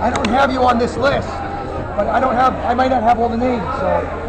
I don't have you on this list, but I might not have all the names, so